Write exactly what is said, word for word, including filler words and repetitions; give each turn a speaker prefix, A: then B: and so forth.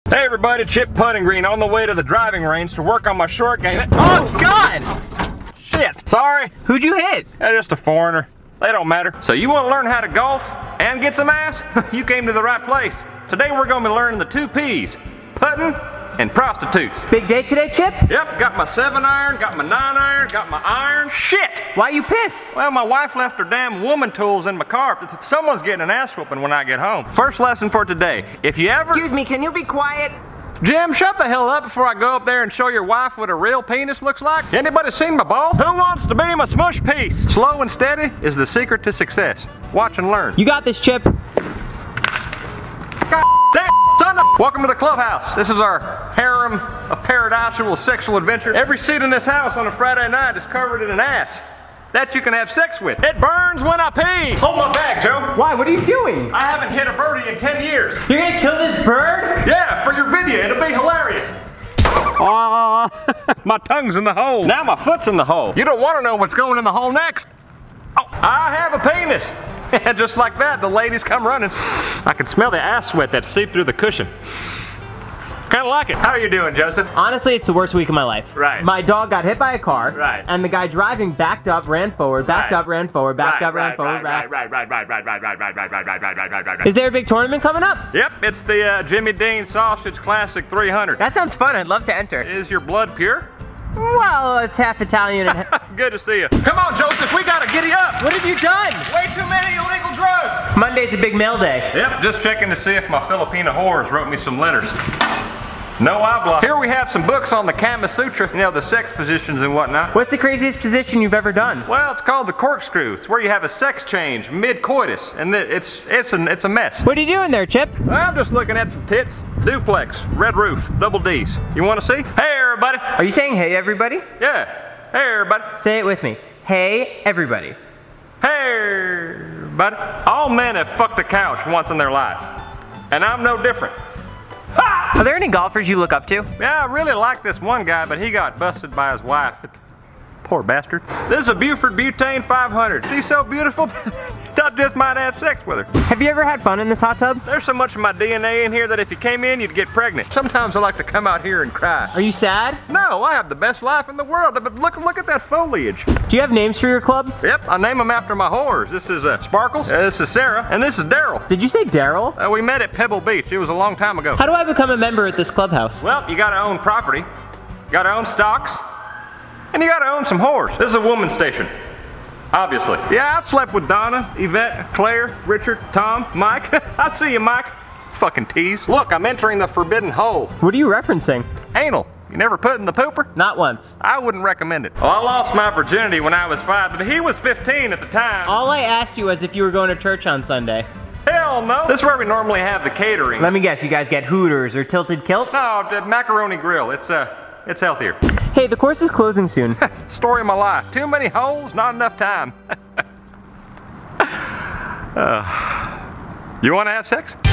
A: Hey everybody, Chip Putting Green on the way to the driving range to work on my short game. Oh God! Shit, sorry.
B: Who'd you hit?
A: They're just a foreigner. They don't matter. So you want to learn how to golf and get some ass? You came to the right place. Today we're going to be learning the two P's, putting and prostitutes.
B: Big day today, Chip?
A: Yep, got my seven iron, got my nine iron, got my iron. Shit!
B: Why you pissed?
A: Well, my wife left her damn woman tools in my car. Someone's getting an ass whooping when I get home. First lesson for today. If you ever...
B: Excuse me, can you be quiet?
A: Jim, shut the hell up before I go up there and show your wife what a real penis looks like. Anybody seen my ball? Who wants to be my smush piece? Slow and steady is the secret to success. Watch and learn.
B: You got this, Chip.
A: God damn, son of... Welcome to the clubhouse. This is our harem of paradisal sexual adventure. Every seat in this house on a Friday night is covered in an ass that you can have sex with. It burns when I pee. Hold my bag, Joe.
B: Why? What are you doing?
A: I haven't hit a birdie in ten years.
B: You're gonna kill this bird?
A: Yeah, for your video. It'll be hilarious. Aw, my tongue's in the hole. Now my foot's in the hole. You don't want to know what's going in the hole next. Oh, I have a penis. And just like that, the ladies come running. I can smell the ass sweat that seeped through the cushion. Kind of like it. How are you doing, Joseph?
B: Honestly, it's the worst week of my life.
A: Right.
B: My dog got hit by a car.
A: Right.
B: And the guy driving backed up, ran forward, backed
A: Right.
B: up, ran forward, backed
A: Right,
B: up, ran
A: right,
B: forward,
A: right,
B: back.
A: right, right, right, right, right, right, right, right, right, right, right, right, right, right, right.
B: Is there a big tournament coming up?
A: Yep, it's the uh, Jimmy Dean Sausage Classic three hundred.
B: That sounds fun. I'd love to enter.
A: Is your blood pure?
B: Well, it's half Italian and
A: Good to see you. Come on, Joseph, we gotta giddy up.
B: What have you done?
A: Way too many illegal drugs.
B: Monday's a big mail day.
A: Yep, just checking to see if my Filipino whores wrote me some letters. No habla. Here we have some books on the Kama Sutra, you know, the sex positions and whatnot.
B: What's the craziest position you've ever done?
A: Well, it's called the corkscrew. It's where you have a sex change mid-coitus, and it's it's an it's a mess.
B: What are you doing there, Chip?
A: I'm just looking at some tits. Duplex, red roof, double D's. You want to see? Hey, everybody.
B: Are you saying hey, everybody?
A: Yeah. Hey, everybody.
B: Say it with me. Hey, everybody.
A: Hey, everybody. All men have fucked a couch once in their life, and I'm no different.
B: Are there any golfers you look up to?
A: Yeah, I really like this one guy, but he got busted by his wife. Poor bastard. This is a Buford Butane five hundred. She's so beautiful, I just might have sex with her.
B: Have you ever had fun in this hot tub?
A: There's so much of my D N A in here that if you came in, you'd get pregnant. Sometimes I like to come out here and cry.
B: Are you sad?
A: No, I have the best life in the world, but look, look at that foliage.
B: Do you have names for your clubs?
A: Yep, I name them after my whores. This is uh, Sparkles, uh, this is Sarah, and this is Daryl.
B: Did you say Daryl?
A: Uh, we met at Pebble Beach. It was a long time ago.
B: How do I become a member at this clubhouse?
A: Well, you gotta own property, you gotta own stocks, and you gotta own some whores. This is a woman's station, obviously. Yeah, I slept with Donna, Yvette, Claire, Richard, Tom, Mike. I see you, Mike. Fucking tease. Look, I'm entering the forbidden hole.
B: What are you referencing?
A: Anal. You never put in the pooper?
B: Not once.
A: I wouldn't recommend it. Well, I lost my virginity when I was five, but he was fifteen at the time.
B: All I asked you was if you were going to church on Sunday.
A: Hell no. This is where we normally have the catering.
B: Let me guess, you guys get Hooters or Tilted Kilt?
A: No, the macaroni grill. It's uh, it's healthier.
B: Hey, the course is closing soon.
A: Story of my life. Too many holes, not enough time. uh, you want to have sex?